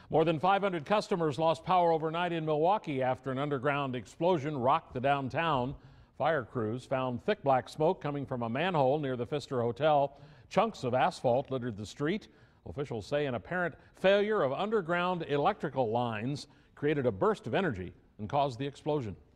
More than 500 customers lost power overnight in Milwaukee after an underground explosion rocked the downtown. Fire crews found thick black smoke coming from a manhole near the Pfister Hotel. Chunks of asphalt littered the street. Officials say an apparent failure of underground electrical lines created a burst of energy and caused the explosion.